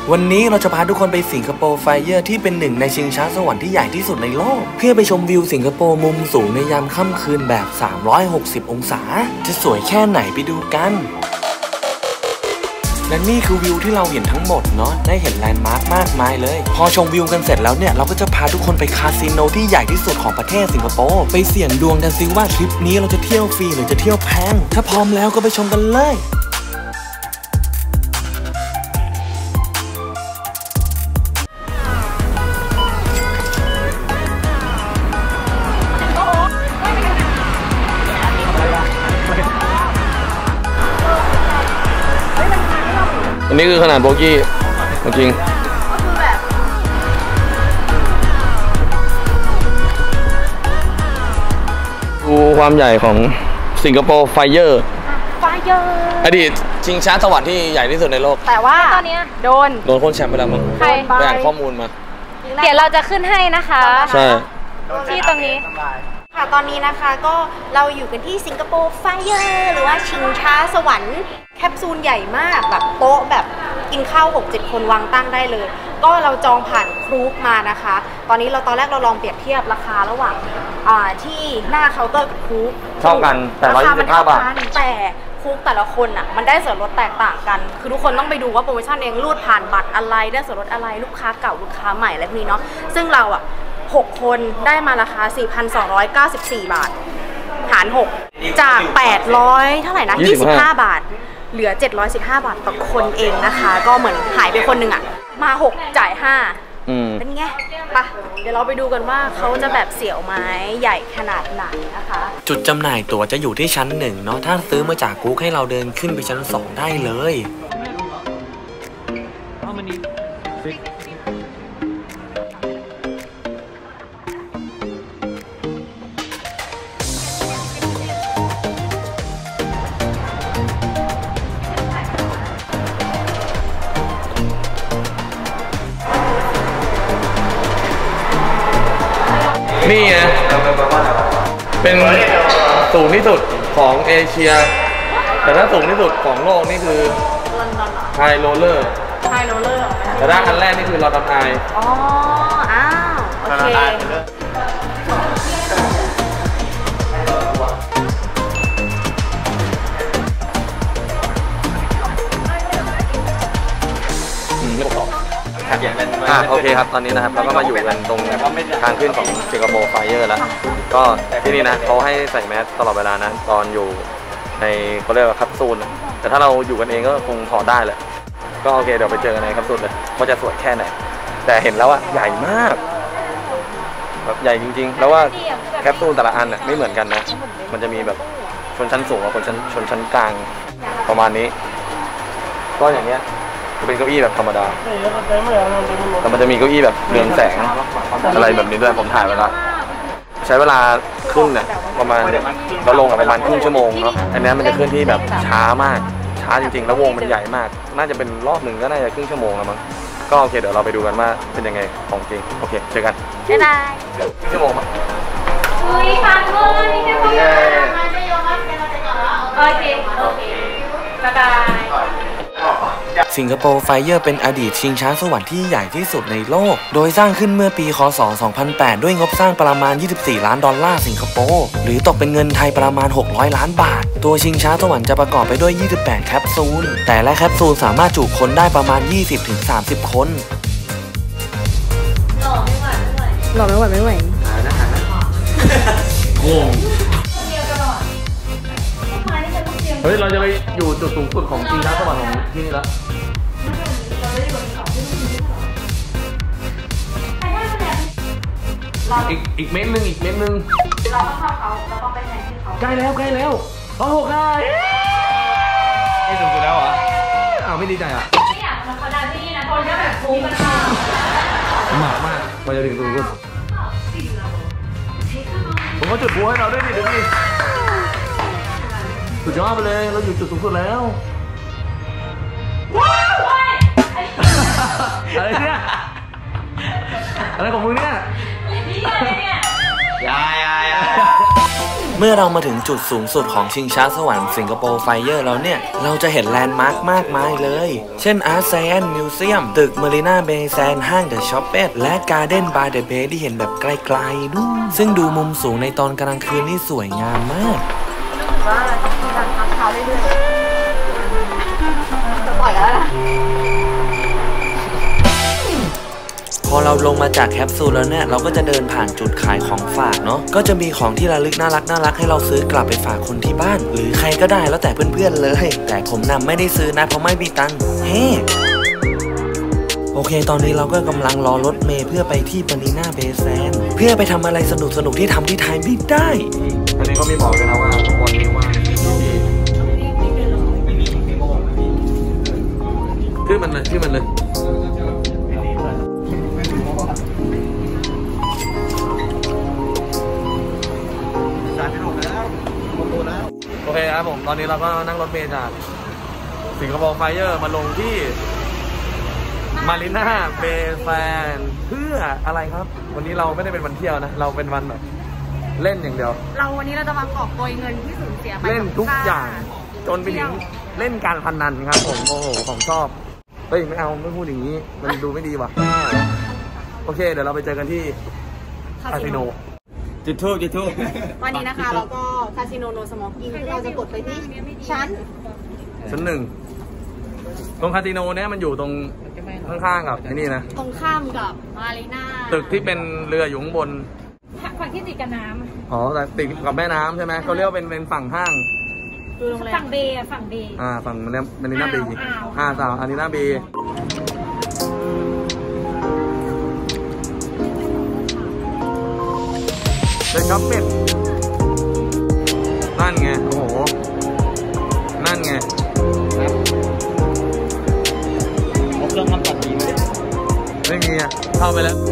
วันนี้เราจะพาทุกคนไปสิงคโปร์ไฟเยอร์ที่เป็นหนึ่งในชิงช้าสวรรค์ที่ใหญ่ที่สุดในโลกเพื่อไปชมวิวสิงคโปร์มุมสูงในยามค่ำคืนแบบ360องศาจะสวยแค่ไหนไปดูกันและนี่คือวิวที่เราเห็นทั้งหมดเนาะได้เห็นแลนด์มาร์คมากมายเลยพอชมวิวกันเสร็จแล้วเนี่ยเราก็จะพาทุกคนไปคาสิโนที่ใหญ่ที่สุดของประเทศสิงคโปร์ไปเสี่ยงดวงกันซิว่าทริปนี้เราจะเที่ยวฟรีหรือจะเที่ยวแพงถ้าพร้อมแล้วก็ไปชมกันเลยอันนี้คือขนาดโบกี้จริงดูความใหญ่ของสิงคโปร์ไฟเยอร์อดีตชิงช้าสวรรค์ที่ใหญ่ที่สุดในโลกแต่ว่าตอนนี้โดนคนแชมป์ไปแล้วมั้งใครไปอ่านข้อมูลมาเดี๋ยวเราจะขึ้นให้นะคะใช่ที่ตรงนี้ค่ะตอนนี้นะคะก็เราอยู่กันที่สิงคโปร์ไฟเยอร์หรือว่าชิงช้าสวรรค์แคปซูลใหญ่มากแบบโต๊ะแบบกินข้าว 6-7 คนวางตั้งได้เลยก็เราจองผ่านครูปมานะคะตอนแรกเราลองเปรียบเทียบราคาระหว่างที่หน้าเคาน์เตอร์กับครูปเท่ากันแต่125 บาทแต่ครูปแต่ละคนอ่ะมันได้ส่วนลดแตกต่างกันคือทุกคนต้องไปดูว่าโปรโมชั่นเองรูดผ่านบัตรอะไรได้ส่วนลดอะไรลูกค้าเก่าลูกค้าใหม่อะไรพวกนี้เนาะซึ่งเราอ่ะ6 คนได้มาราคา 4,294 บาทหาร6จาก800เท่าไหร่นะ25 บาทเหลือ715 บาทต่อคนเองนะคะก็เหมือนหายไปคนหนึ่งอ่ะมา6จ่าย5เป็นไงปะเดี๋ยวเราไปดูกันว่าเขาจะแบบเสี่ยวไม้ใหญ่ขนาดไหนนะคะจุดจำหน่ายตั๋วจะอยู่ที่ชั้น1เนาะถ้าซื้อมาจากกู๊กให้เราเดินขึ้นไปชั้น2ได้เลยนี่ไงเป็นสูงที่สุดของเอเชียแต่ถ้าสูงที่สุดของโลกนี่คือไฮโรลเลอร์แต่ถ้าอันแรกนี่คือลอนดอนไออ๋ออ้าวโอเคโอเคครับตอนนี้นะครับเราก็มาอยู่กันตรงทางขึ้นของสิงคโปร์ไฟเยอร์แล้วก็ที่นี่นะเขาให้ใส่แมสตลอดเวลานะตอนอยู่ในเขาเรียกว่าแคปซูลแต่ถ้าเราอยู่กันเองก็คงถอดได้แหละก็โอเคเดี๋ยวไปเจอกันในแคปซูลเลยว่าจะสวยแค่ไหนแต่เห็นแล้วว่าใหญ่มากแบบใหญ่จริงๆแล้วว่าแคปซูลแต่ละอันไม่เหมือนกันนะมันจะมีแบบชนชั้นสูงกับชนชั้นกลางประมาณนี้ก็อย่างเงี้ยจะเป็นเก้าอี้แบบธรรมดาแต่มันจะมีเก้าอี้แบบเรืองแสงอะไรแบบนี้ด้วยผมถ่ายไว้แล้วใช้เวลาขึ้นเนี่ยประมาณเราลงประมาณครึ่งชั่วโมงเนาะอันนี้มันจะเคลื่อนที่แบบช้ามากช้าจริงๆแล้ววงมันใหญ่มากน่าจะเป็นรอบหนึ่งก็น่าจะครึ่งชั่วโมงแล้วมั้งก็โอเคเดี๋ยวเราไปดูกันว่าเป็นยังไงของจริงโอเคเจอกันบ๊ายบายครึ่งชั่วโมงมั้งฟังเลยนี่แค่โอเคบ๊ายบายสิงคโปร์ไฟเยอร์เป็นอดีตชิงช้าสวรรค์ที่ใหญ่ที่สุดในโลกโดยสร้างขึ้นเมื่อปีคศ2008ด้วยงบสร้างประมาณ$24 ล้านสิงคโปร์หรือตกเป็นเงินไทยประมาณ600 ล้านบาทตัวชิงช้าสวรรค์จะประกอบไปด้วย28แคปซูลแต่ละแคปซูลสามารถจุคนได้ประมาณ20-30 คนหล่อไม่ไหวงงเฮ้ยเราจะไปอยู่จุดสูงสุดของชิงช้าสวรรค์ของที่นี่แล้วอีกเม้นนึงเราต้องเข้าเขาเราต้องไปแทนที่เขาใกล้แล้ว106ได้ไอ้สูงสุดแล้วเหรออ้าวไม่ดีใจอ่ะไม่อยากมาเขาได้ที่นี่นะคนก็แบบฟุ้งกันมากมันจะถึงสูงสุดผมก็จุดบัวให้เราด้วยดิเดี๋ยวนี้สุดยอดไปเลยเราอยู่จุดสูงสุดแล้วอะไรเนี่ยอะไรของมึงเนี่ยเมื่อมื่อเรามาถึงจุดสูงสุดของชิงช้าสวรรค์สิงคโปร์ไฟเยอร์แล้วเนี่ยเราจะเห็นแลนด์มาร์คมากมายเลยเช่นอาร์ตไซแอนมิวเซียมตึกมารีนาเบย์แซนห้างเดอะช็อปเปและการ์เด้นบาร์เดอะเบย์ที่เห็นแบบไกลๆนู่นซึ่งดูมุมสูงในตอนกลางคืนนี่สวยงามมากว่ามีการพักเท้าเรื่อยๆจะปล่อยแล้วนะพอเราลงมาจากแคปซูลแล้วเนี่ยเราก็จะเดินผ่านจุดขายของฝากเนาะก็จะมีของที่ระลึกน่ารักให้เราซื้อกลับไปฝากคนที่บ้านหรือใครก็ได้แล้วแต่เพื่อนๆเลยแต่ผมนำไม่ได้ซื้อนะเพราะไม่มีตังค์เฮ้โอเคตอนนี้เราก็กำลังรอรถเมล์เพื่อไปที่มารีนาเบย์แซนเพื่อไปทำอะไรสนุกที่ทำที่ไทยไม่ได้อันนี้ก็มีบอกเลยนะว่าวันนี้ว่าชื่อมันเลยโอเคครับผมตอนนี้เราก็นั่งรถเมล์จากสิงคโปร์ไฟเยอร์มาลงที่มารีนาเบย์แซนเพื่ออะไรครับวันนี้เราไม่ได้เป็นวันเที่ยวนะเราเป็นวันแบบเล่นอย่างเดียววันนี้เราจะมากอบโกยเงินที่สูญเสียไปเล่นทุกอย่างจนไปถึงเล่นการพนันครับผมโอ้โหของชอบเฮ้ยไม่เอาไม่พูดอย่างนี้มันดูไม่ดีว่ะโอเคเดี๋ยวเราไปเจอกันที่คาสิโนจุดทูบวันนี้นะคะแล้วก็คาสิโนโนสโมกกิ้งเราจะกดไปที่ชั้น 1ตรงคาสิโนเนี้ยมันอยู่ตรงข้างๆกับที่นี่นะตรงข้ามกับมารีนาตึกที่เป็นเรืออยู่ข้างบนฝั่งที่ติดกับน้ำอ๋อแต่ติดกับแม่น้ำใช่ไหมเขาเรียกว่าเป็นฝั่งห้างฝั่งเบย์ฝั่งมันเนี่ยมันนี่หน้าบีสาวอันนี้หน้าบีเดินช็อปเป็ดนั่นไงโอ้โหนั่นไงเครื่องทำตัดดีไหมไม่มีอ่ะเข้าไปแล้ว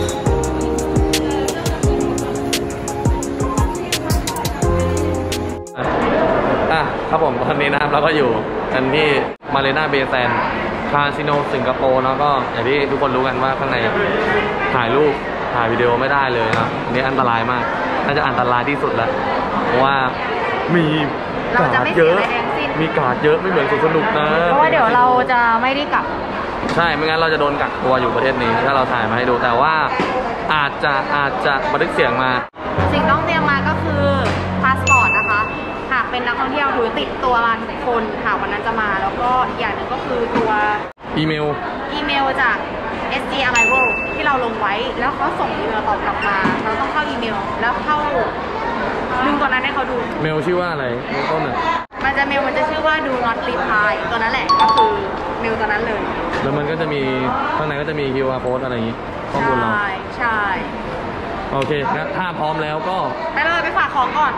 ครับผมตอนนี้นะครับเราก็อยู่กันที่มารีนาเบย์แซนคาสิโนสิงคโปร์แล้วก็อย่างที่ทุกคนรู้กันว่าข้างในถ่ายรูปถ่ายวิดีโอไม่ได้เลยนะอันนี้อันตรายมากน่าจะอันตรายที่สุดแล้วเพราะว่ามีกาดเยอะไม่เหมือนสนุกนะเพราะว่าเดี๋ยวเราจะไม่ได้กลับใช่ไม่งั้นเราจะโดนกักตัวอยู่ประเทศนี้ถ้าเราถ่ายมาให้ดูแต่ว่าอาจจะบันทึกเสียงมาสิ่งต้องเตรียมมาก็คือพาสปอร์ตนะคะหากเป็นนักท่องเที่ยวถือติดตัวมาทุกคนหากวันนั้นจะมาแล้วก็อีกอย่างหนึ่งก็คือตัวอีเมลจาก SG Arrival ที่เราลงไว้แล้วเขาส่งอีเมลตอบกลับมาเราต้องเข้าอีเมลแล้วเข้าดึงตัวนั้นให้เขาดูเมลชื่อว่าอะไรต้นอ่ะมันจะชื่อว่า do not reply ตัวนั้นแหละก็คือเมลตัวนั้นเลยแล้วมันก็จะมีข้างในก็จะมี QR code อะไรอย่างงี้ข้อมูลเราใช่โอเคนะถ้าพร้อมแล้วก็ไปเลยไปฝากของก่อน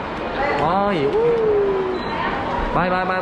ไป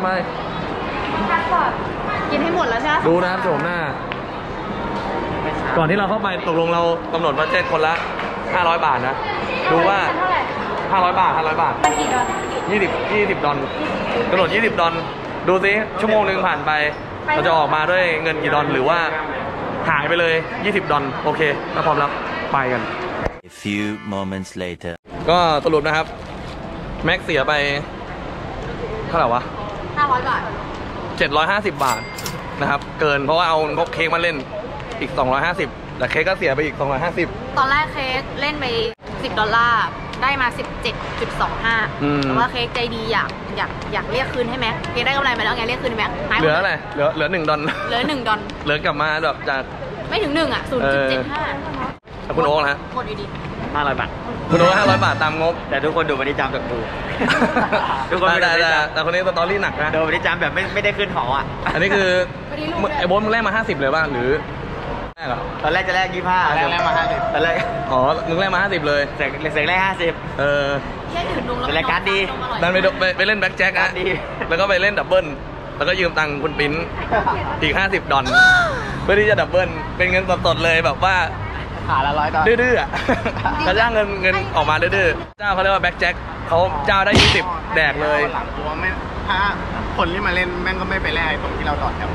กินให้หมดแล้วใช่ไหมดูนะครับโฉมหน้าก่อนที่เราเข้าไปตกลงเรากำหนดบัดเจ็ตคนละ500 บาทนะดูว่า500 บาทกี่ดอล 20 ดอลกำหนด20 ดอลดูซิชั่วโมงนึงผ่านไปเราจะออกมาด้วยเงินกี่ดอลหรือว่าหายไปเลย20 ดอลโอเคถ้าพร้อมแล้วไปกัน A few moments later ก็สรุปนะครับแม็กเสียไปเท่าไหร่วะ 500 บาท 750 บาทนะครับเกินเพราะว่าเอางบเค้กมาเล่นอีก250แต่เค้กก็เสียไปอีก250 ตอนแรกเค้กเล่นไป$10ได้มา17.25แต่ว่าเค้กใจดีอยากเรียกคืนให้แม็กเค้กได้กำไรมาแล้วไงเรียกคืนแม็กเหลืออะไรเหลือ1 ดอลเหลือ1 ดอลเหลือกลับมาแบบจากไม่ถึง1อ่ะ0.75 คุณโอ๊คนะฮะหมดอยู่ดี 500 บาทคุณโอ๊ค500 บาทตามงบแต่ทุกคนดูวันนี้จำจากดูทุกคนแต่คนนี้สตอรี่หนักนะดูวันนี้จำแบบไม่ได้ขึ้นหออ่ะอันนี้คือไอ้โบ๊ทมึงแรกมา50เลยป่ะหรือตอนแรกจะแรก25แรกมา50ตอนแรกมึงแรกมา50เลยเสกแรก50 แค่ดื่มนมแล้วรายการดีดันไปเล่นแบ็คแจ็คนะแล้วก็ไปเล่นดับเบิ้ลแล้วก็ยืมตังค์คุณปิ้นอีก$50เพื่อที่จะดับเบิ้ลเป็นเงินสดๆเลยแบบว่าขาละ100 ดอลดื้อๆกระจ้างเงินออกมาดื้อๆเจ้าเขาเรียกว่าแบ็คแจ็คเขาเจ้าได้20แดกเลยหลังตัวไม่ถ้าคนที่มาเล่นแม่งก็ไม่ไปแลกตรงที่เราดอดแถว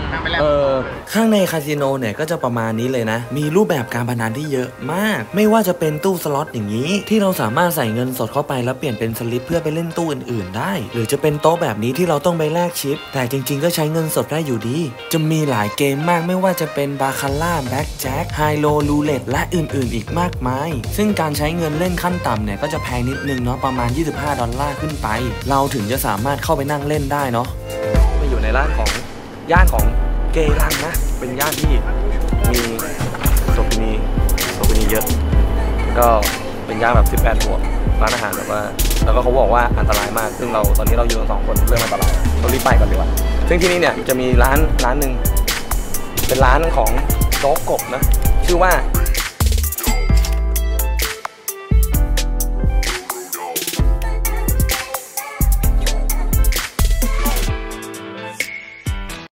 ข้างในคาสิโนเนี่ยก็จะประมาณนี้เลยนะมีรูปแบบการพนันที่เยอะมากไม่ว่าจะเป็นตู้สล็อตอย่างนี้ที่เราสามารถใส่เงินสดเข้าไปแล้วเปลี่ยนเป็นสลิปเพื่อไปเล่นตู้อื่นๆได้หรือจะเป็นโต๊ะแบบนี้ที่เราต้องไปแลกชิปแต่จริงๆก็ใช้เงินสดได้อยู่ดีจะมีหลายเกมมากไม่ว่าจะเป็นบาคาร่าแบ็คแจ็คไฮโลรูเล็ตและอื่นๆอีกมากมายซึ่งการใช้เงินเล่นขั้นต่ำเนี่ยก็จะแพงนิดนึงเนาะประมาณ$25ขึ้นไปเราถึงจะสามารถเข้าไปนั่งเล่นได้เนาะมาอยู่ในย่านของเกรังนะเป็นย่านที่มีโซฟินีเยอะก็เป็นย่านแบบ18 บวกร้านอาหารแบบว่าแล้วก็เขาบอกว่าอันตรายมากซึ่งตอนนี้เราอยู่กัน2 คนเรื่องอันตรายเรารีบไปก่อนดีกว่าซึ่งที่นี่เนี่ยจะมีร้านหนึ่งเป็นร้านของโจ๊กกบนะชื่อว่า